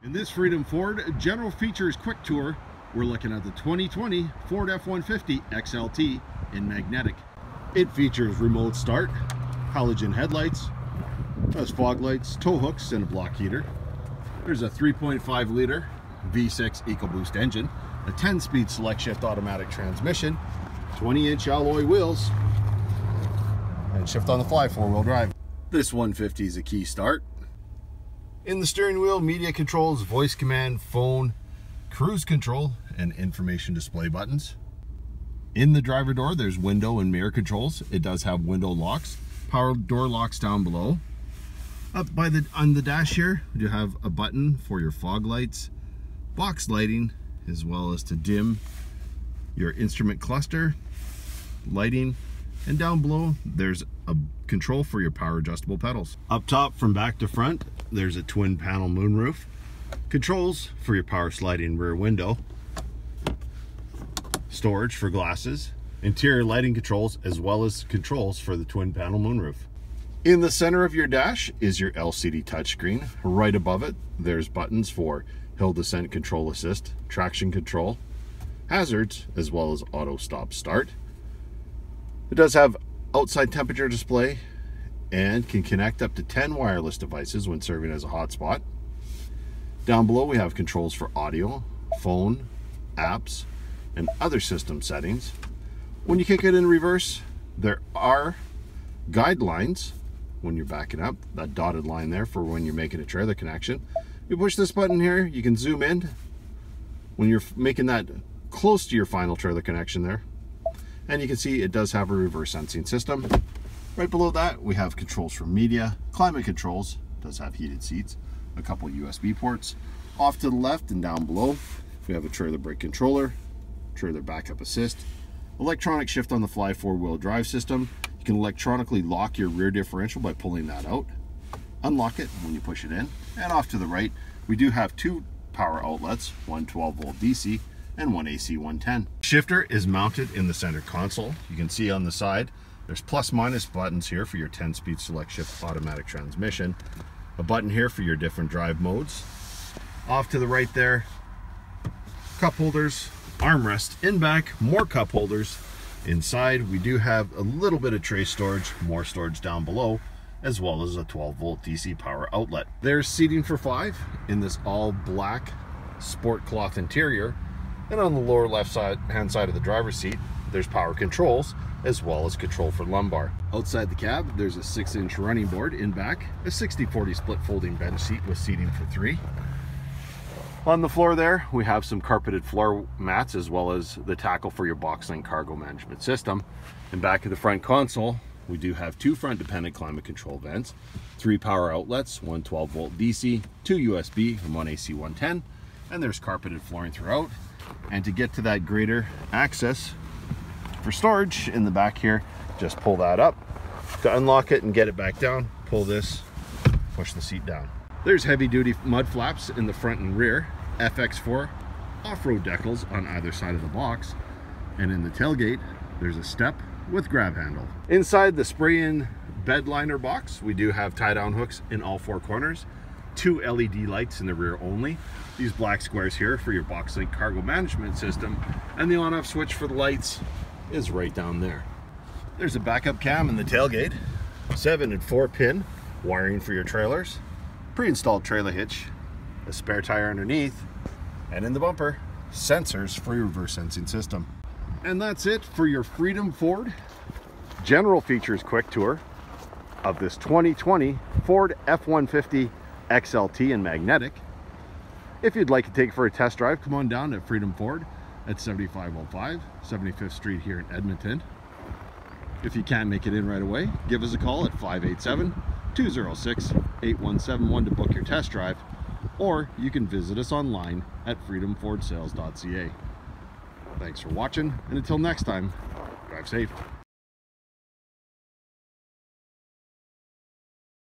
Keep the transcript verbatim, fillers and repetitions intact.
In this Freedom Ford General Features Quick Tour, we're looking at the twenty twenty Ford F one fifty X L T in magnetic. It features remote start, halogen headlights, has fog lights, tow hooks, and a block heater. There's a three point five liter V six EcoBoost engine, a ten speed select shift automatic transmission, twenty inch alloy wheels, and shift on the fly four-wheel drive. This one fifty is a key start. In the steering wheel, media controls, voice command, phone, cruise control, and information display buttons. In the driver door, there's window and mirror controls. It does have window locks, power door locks down below. Up by the on the dash here, you have a button for your fog lights, box lighting, as well as to dim your instrument cluster, lighting, and down below there's a control for your power adjustable pedals. Up top from back to front, there's a twin panel moonroof, controls for your power sliding rear window, storage for glasses, interior lighting controls, as well as controls for the twin panel moonroof. In the center of your dash is your L C D touchscreen. Right above it, there's buttons for hill descent control assist, traction control, hazards, as well as auto stop start. It does have outside temperature display and can connect up to ten wireless devices when serving as a hotspot. Down below we have controls for audio, phone, apps, and other system settings. When you kick it in reverse, there are guidelines when you're backing up, that dotted line there for when you're making a trailer connection. You push this button here, you can zoom in when you're making that close to your final trailer connection there. And you can see it does have a reverse sensing system. Right below that, we have controls for media, climate controls, does have heated seats, a couple U S B ports. Off to the left and down below, we have a trailer brake controller, trailer backup assist, electronic shift on the fly four-wheel drive system. You can electronically lock your rear differential by pulling that out, unlock it when you push it in. And off to the right, we do have two power outlets, one twelve volt D C and one A C one ten. Shifter is mounted in the center console. You can see on the side there's plus minus buttons here for your ten speed select shift automatic transmission, a button here for your different drive modes. Off to the right there, cup holders, armrest in back, more cup holders. Inside we do have a little bit of tray storage, more storage down below, as well as a twelve volt D C power outlet. There's seating for five in this all black sport cloth interior. And on the lower left side hand side of the driver's seat, there's power controls, as well as control for lumbar. Outside the cab, there's a six inch running board in back, a sixty forty split folding bench seat with seating for three. On the floor there, we have some carpeted floor mats, as well as the tackle for your BoxLink cargo management system. And back of the front console, we do have two front dependent climate control vents, three power outlets, one twelve volt D C, two U S B, and one A C one ten. And there's carpeted flooring throughout. And to get to that greater access for storage in the back here, just pull that up. To unlock it and get it back down, pull this, push the seat down. There's heavy duty mud flaps in the front and rear, F X four off-road decals on either side of the box, and in the tailgate there's a step with grab handle. Inside the spray-in bed liner box, we do have tie-down hooks in all four corners, two L E D lights in the rear only, these black squares here for your BoxLink cargo management system, and the on-off switch for the lights is right down there. There's a backup cam in the tailgate, seven and four pin wiring for your trailers, pre-installed trailer hitch, a spare tire underneath, and in the bumper, sensors for your reverse sensing system. And that's it for your Freedom Ford General Features Quick Tour of this twenty twenty Ford F one fifty X L T in magnetic. If you'd like to take it for a test drive, come on down to Freedom Ford at seventy-five oh five seventy-fifth Street here in Edmonton. If you can't make it in right away, give us a call at five eight seven, two oh six, eight one seven one to book your test drive, or you can visit us online at freedom ford sales dot c a. Thanks for watching, and until next time, drive safe.